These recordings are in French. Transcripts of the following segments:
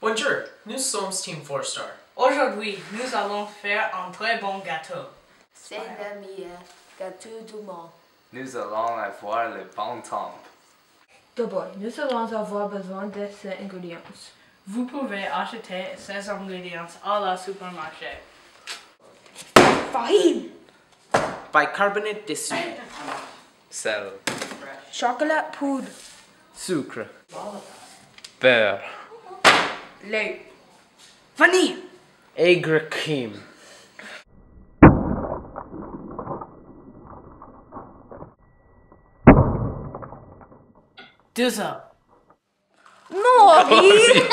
Bonjour, nous sommes Team 4 Star. Aujourd'hui, nous allons faire un très bon gâteau. C'est le meilleur gâteau du monde. Nous allons avoir le bon temps. D'abord, nous allons avoir besoin de ces ingrédients. Vous pouvez acheter ces ingrédients à la supermarché. Farine, Bicarbonate de soude, Sel, chocolat poudre, sucre, beurre, lait, vanille, aigre cream, Deux œufs. Maurice!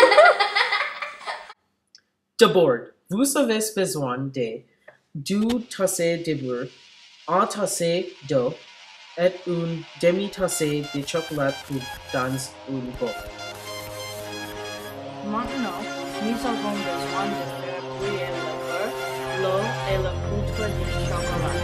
D'abord, vous avez besoin de 2 tasses de beurre, 1 tasse d'eau et une demi-tasse de chocolat poudre dans un bol. Maintenant, nous avons besoin de faire bouillir le beurre, l'eau et la poudre de chocolat.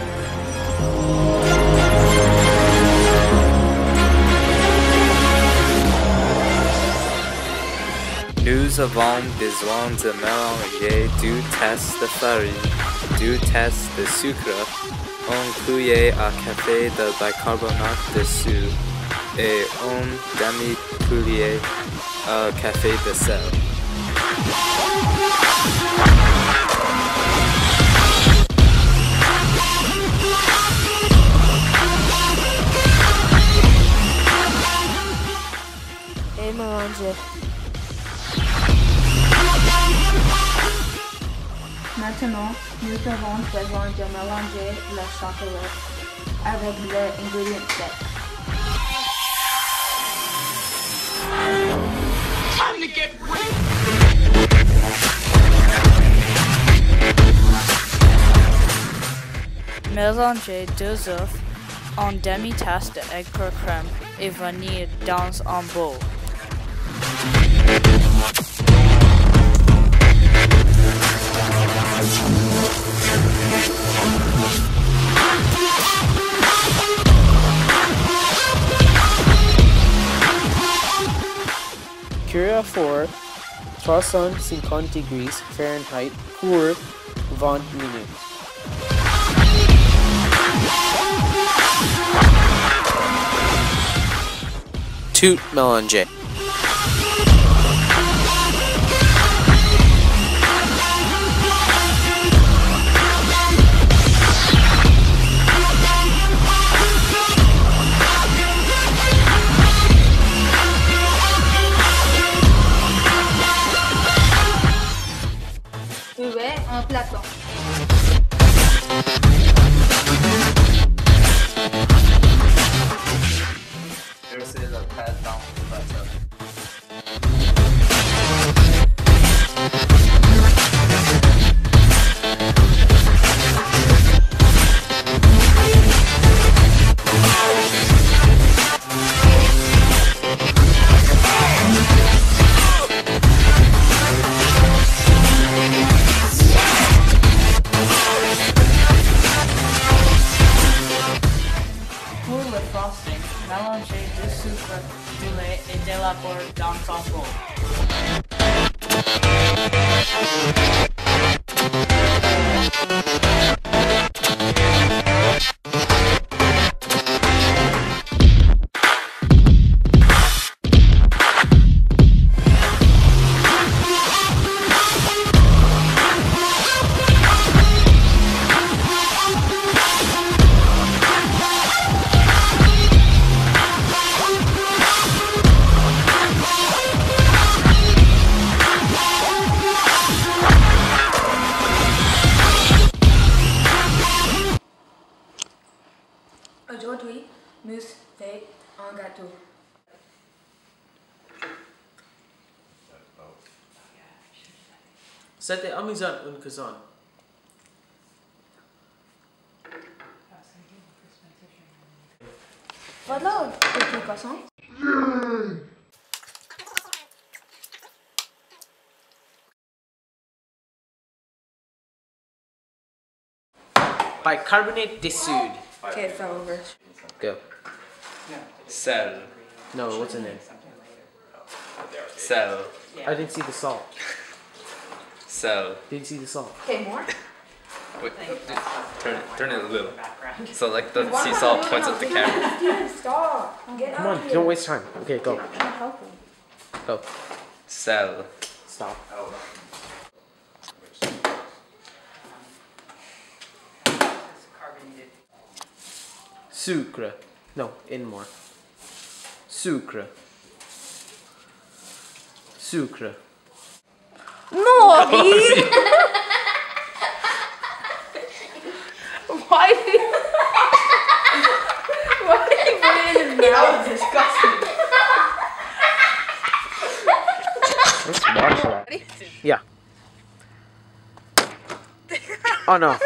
Nous avons besoin de mélanger 2 tasses de farine, 2 tasses de sucre, 1 cuillère à café de bicarbonate de soude et 1 demi-cuillère à café de sel. Et mélanger. Maintenant, nous avons besoin de mélanger le chocolat avec les ingrédients secs. Mélangez 2 œufs, une demi-tasse d'aigre crème et vanille dans un bol. Cuire à four 350 degrés Fahrenheit pour 20 minutes. Tout mélanger. Buvez un plateau. Versez la pâte dans le plateau. Pour le frosting, mélangez du sucre, du lait et de la beurre dans un bol. Aujourd'hui, nous faisons un gâteau. C'était amusant une cuisine. Voilà, de toute façon. Bicarbonate de soude. Okay, it fell over. Go. Sel, No, what's in it? sel, I didn't see the salt. Sell. Didn't see the salt. Okay, more? Wait, turn it a little. So like the sea salt points at the camera. Steven, stop. Get Come out on, of here. don't waste time. Okay, go. Help him. Go. Sell. Stop. Sucre. No, in more. Sucre. Sucre. No, Why did he put it in his mouth? disgusting. Let's watch that. Yeah. Oh no.